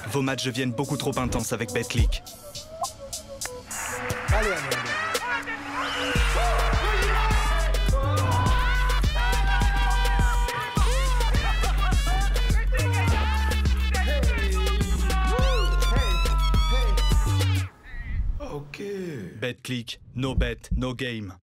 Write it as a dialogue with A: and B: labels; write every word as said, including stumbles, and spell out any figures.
A: Vos matchs deviennent beaucoup trop intenses avec BetClick.
B: Allez, allez, allez.
A: BetClick, no bet, no game.